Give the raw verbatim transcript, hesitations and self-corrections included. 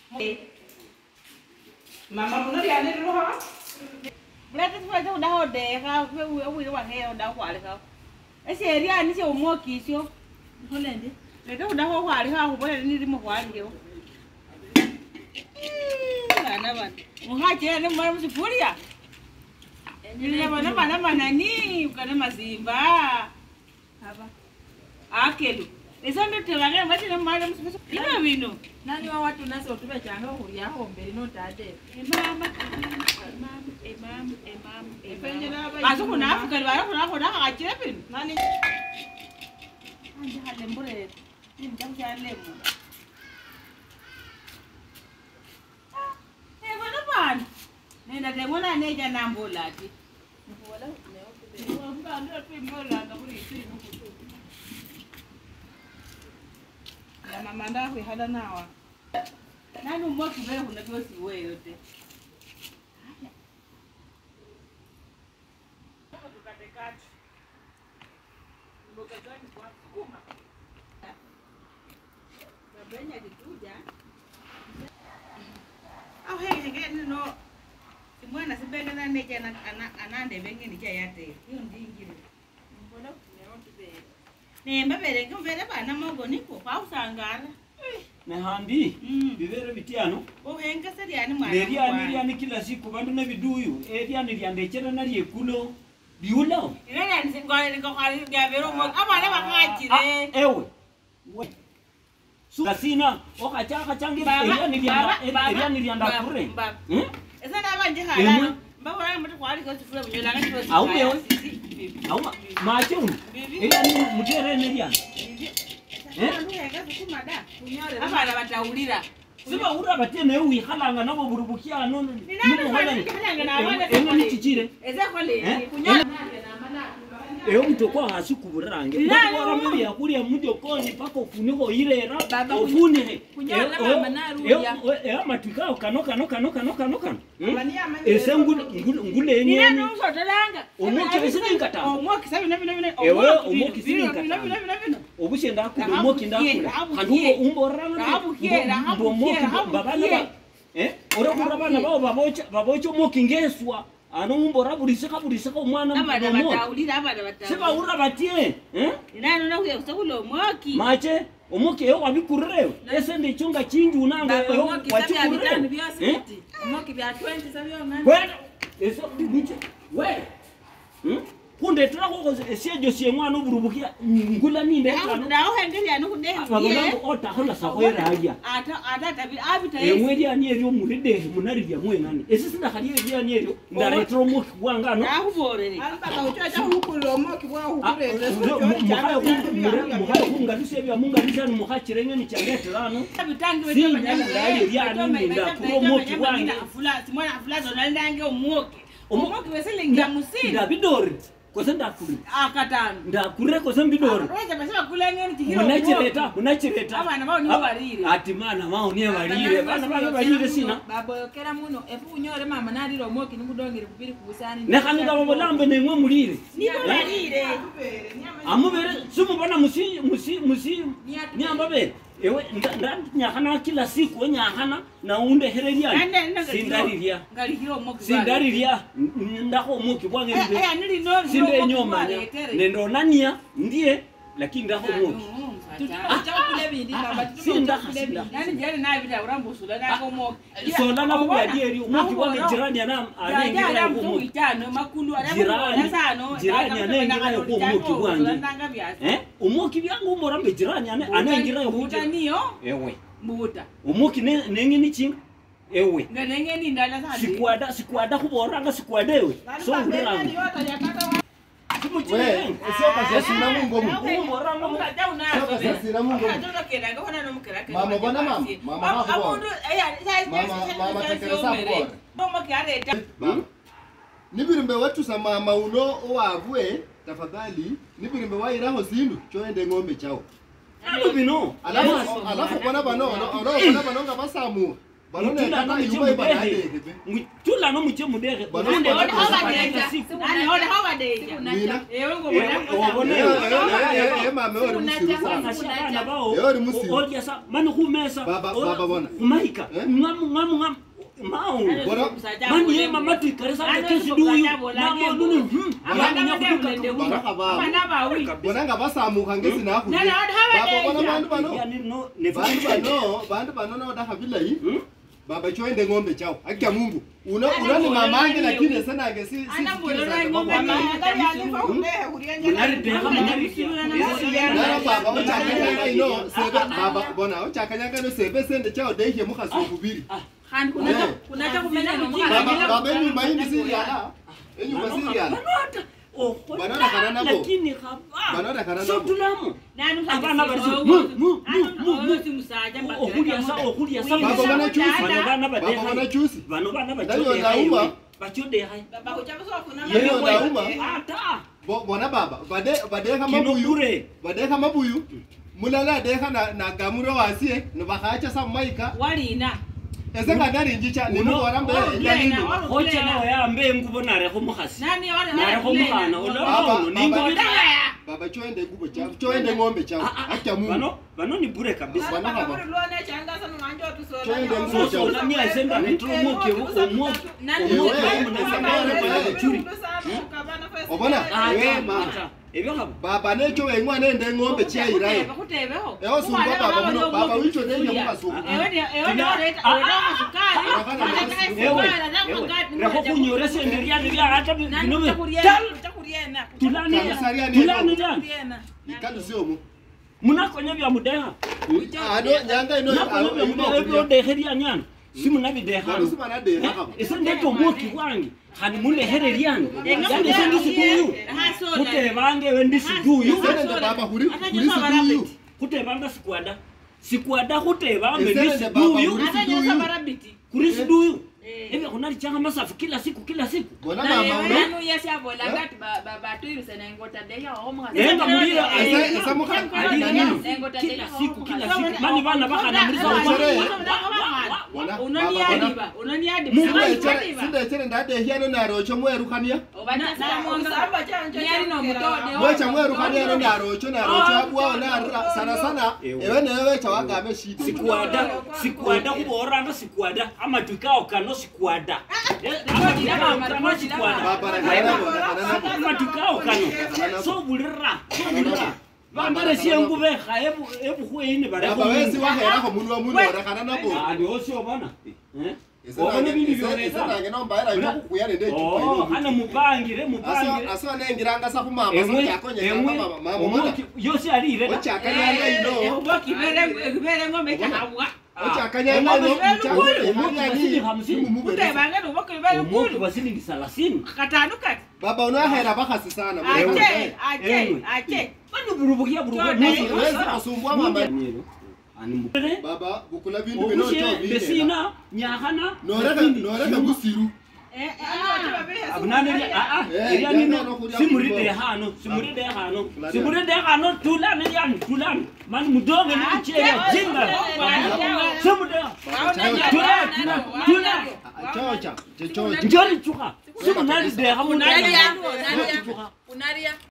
Mama muốn đi ăn đi luôn hả? Lấy cái phải đâu đau đẻ không? Cái uống uống vào heo đau quả được không? Cái xe đi ăn đi chơi mua kỳ siêu. Thôi lên đi. Lấy đâu đau quả được không? Bữa nay đi đi mua quả đi kiểu. Là nó bạn. Một hai chị nó mới một phút đi à? Ini mana mana mana ni bukan mazimba. Apa? Akelu. Esa ndo telanga ngati na mara msipeso. Ina vino. Nani wa watu naso tubechanga okuria hombe no tade. Mama. Mama, e mama, e mama, e mama. Aso kuna Afrika bara kuna kuna akachira pin. Nani? Anje hale mbure. Ni mjamja hale mu. Eh bana ban. Nenda temona neja nambola ati. Wala leo kide. Wamba ndio pimola ndakuri simu. Na mama ndakwe hada nawa. Nani umoki wewe unajua si wewe yote. Tukatekati. Mboga gani kwa kuma? Babenya dituja. Au hei ngene no. Simwana sibenge na neja na anande benge ni chayate. Hiyo ndingire. Mbona kunyo tube. Nemba berenge mvere bana mogo niko kwa usangara. Na handi bibere bitiano ohenga sari yani mwana neria neria ni kila siku bandu na biduyu eria neria ndechera na riekulo biulo ina ni ngore ngo khali ngabero mo abana bakachire ewe we kasina okacha kachangi eria neria eria neria ndakure hm esa na banje hala mbabona mutu kwali ko sifura bunyola ngati ko au leo au macho eria ni mutere neria abana bataulira siba ura batene uyihalanga nabo burubukia none nibo halanga nabana ene nichikire eze khole kunyola eyo mutokwa hasi kuburange bora muri yakuri mudio koni pako funiko irera ofune kunyola mama naruya eyo matikao kano kano kano kano kano kano ese ngule ngule ni nani usotolanga omoki bisinkata omoki sabi nabi nabi ewe omoki bisinkata obushe ndakura omoki ndakura kandugo umborana abukera omoki babana eh ora kurabana babo babocha babocha omoki ngeswa ano umbora buriseka buriseka omwana abana bataulira abana bataulira siba ura batie eh nani na kuya kusakulo omoki mache omoki yo wabikurrewe ese ndi chunga chingi unanga wachikurrewe eh omoki bya twenty sabyo ngani we eso biche we hm kunde trako esiejo sie mwana uburubukia ngula ninde kana na ohengeli anu kunde babongo ota hola sakwera haja ata ata tabi abita yesi emwedi ani eryo muride munaribya mwenani esi sinda khali eryo ani eryo ndaretro moki bwanga no akuborere alipaka uchacha hukulo moki bwa hukurere muhayo muhayo kungalise bya mungalisa muhachirenge ni changetrano bitangi wewe ndali yani nda pro moki bwanga afula simwana afula zona ndange omoki omoki weselenga musini ndabidori kosa ndakuri akatano ndakure kosa mbidori roje basaba kulengeni tikiro munachireta munachireta abana bao ni barire ati mana mao ni barire bana bana barire sina baboyokera muno efu unyore mama nariro moki nimudongere kubiri kubusani ne kandi ngabo lambe nemwe murire ni barire amubere sumu bana musi musi musi nyambabere ewe ndanyakana kila siku wenyakana na unde hereria sindariria ngalihiro moki sindariria ndako moki bwange nde sinde nyoma nendo nania ndiye lakini ndako moki acha kule bindi baba sinda sinda yani jani na bita urambusula nako moki sola na kubadieri moki bwange jirani ana anengira ko moki itano makulu arabona sano jirani anengira ko moki bwange eh umoki byangu umurambe jirani ane anengira ko muta niyo ewe muta umoki nengi ni chinga ewe nenge ni ndala sasa sikwada sikwada kuboranga sikwadewe so urangu wewe sio kazi sina Mungu Mungu boranga muta una sio sina Mungu ndio kenda ngona no mukera mama bona mama mama hapo mama mama tekeleza hapo mama kiareta nibirimbe wetu sa mama uno owavwe tafadhali nibirimbe wairaho zindu choende ngombe chao alo bino alafu alafu bona bano ono bona bano ngabasamu Balone Mutula no kata muche yuba ibana mudehe. ade. Mutula no muche mudehe. Bano- Unde Bano- watu Bano- wasapata siku. Nani ode hawa deja. Nina. Ewe ngo Eh, bona. wabone. Eh eh eh mama ori musiru Bana sana. shabana bao. Yori musiru. Odia sa mani kumesa. Baba- baba bona. Kumaika. Eh? Ngamu ngamu ngamu. Mao. Bora- Mani ye mama tu ikaresa Ano kesi siku duyu. kusajabola Mama ngembo. nunu. hmm. Abana Ya, bade ya, mulende kuka- uba. Baraka baba. Abana bawi. Bona nga basamuka ngesi naku. Nani ode hawa Baba bona deja. bantu bano. Yani no ne Bantu bano, bantu bano na wada habilai. Hmm? Baba choende ng'ombe chao. Haki ya Mungu. Una una ni mamange lakini sana nge si si. Ana si- mbolo si- na si- ng'ombe baba. na- Munari deha munari kia. Nara baba ochakanyanga ino sebe baba bona ochakanyanga ino sebe sende chao deje mukhasi okubiri. Khandi kunacha kunacha kumenya nomukhasi. Baba baba enyu mahindi siriala. Enyu basiriala. Banota. Oh, Banota kana nabo. lakini khaba. Banota kana So nabo. tulamu. Nani Abana bari msaji. mu mu mu mu mu. Ano simusaja mbakira. Okulia sa okulia sa. Baba bana chusi. Bano bana Baba badeha. bana chusi. Bano bana Nani bachode wanauma? hai. Bachode hai. Baba uchabuso kuna Yeye Yewe wanauma. ata. Bo- Bona baba bade bade kama buyu. Kinokure. Bade kama buyu. Mulala de kana na gamuro wasie no bakacha sa maika. walina. Ese kadari njicha ni Uno- no warambe oh, ndalino. yeah, oh. Hoche na ya mbe ngubo nare ko mukhasi. Nani wale Nare ko mukhana Baba, olono ningo baba. bita. Baba choende gubo chao. Choende ng'ombe chao. Haki ya Mungu. Bano bano ni bure kabisa. Bana baba. Choende So so na mia senda metro moke ko moke. Nani Ewe, mmoja ewe, mmoja ewe, churi. Obona. Ah, Ewe kama. mama. Ebyo habo. Baba necho wengwa nende ng'ombe chia irayo. kutebeho. Ewo sumba baba muno baba wicho nende mukasuku. Ewe ni ewe ni oreta oreta sukari. Ewe. Rako kunyore sende ria ria hata binobe. takuriena Tulani. Kamisaria ni Tulani eno. ya. takuriena Ikadu sio mu. Munakonya bya mudeha. Ado nyanga ino Nakonya bya mudeha ebyo deheria nyana. Simu nabi deha. Bano sima de haka. Ese ndeto moki wangi. Hani mule hereria. Yani sendi sikuyu. Kutebange wendi sikuyu. Sende baba huri huri siku. Kutebanga sikwada. Sikwada kutebanga Ese ndi nende baba sikuyu. huri Hata nyosa barabiti. Kuri siduyu. Ebe kunali changa masafu kila siku kila siku. Bona na mama yewe uno. yanu yasyabola ngati batuyiruse nengota deya omukhasi Yenga mulira Ese ese muka adinini. Nengota Kila deya siku kila omukhasi. siku. Mani bana bakana mulisa Bona Unaniadiba, unaniadiba. Mungu echere sinde echere ndade hiano na rocho mwerukania. Yari no mutode Mwecha mwerukania no na rocho na rocho abwa na sana sana. Ewe newe chawaga ameshida. Sikwada, sikwada kuboranga sikwada. Ama tukao kano sikwada. Ama tukao kano sikwada. Baba kana bona Ama tukao kano. So bulira, so bulira. Bambere siyangu be khaebu ebu khuini bare baba wesi wa hera ko munwa muno ora kana nabo. Andi osho bana. Eh? Ese nange nomba era yo kuya nende chupa Oh, ino. ana mupangire Aso mupangire. aso nengiranga sa kumama sa Emwe, chakonya emwe, mama mama mama. yose arire. Ochakanyanga ino. Ubo kibere kibere ngome kahawa. Ochakanyanga ino. Chakanya ni hamsini mumubere. Kutebange ubo kibere Omoki kulu. basili thelathini. Katanu kati. Baba unahera bakasi sana. Ache, ache, ache. Bani burubukia burubukia. Wezi kusumbua mama. Ani mupere. Baba bukula bintu bino cho Obushe bine. besina nyahana. Noreka noreka musiru. Eh eh. Abunane a a iriya nino simuride hano simuride hano simuride hano tulane yan tulane man mudonge ni kuchera jinga simude tulane tulane Chocha, chocha. njori chuka simunali de hamunali unaria unaria unaria